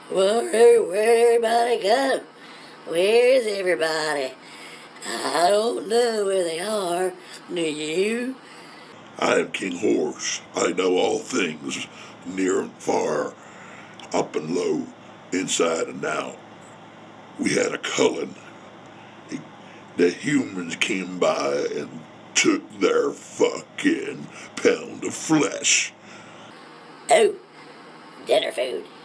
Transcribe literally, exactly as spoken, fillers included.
Well, where, where everybody go? Where's everybody? I don't know where they are. Do you? I am King Horse. I know all things, near and far, up and low, inside and out. We had a Cullin. He, the humans came by and took their fucking pound of flesh. Oh, dinner food.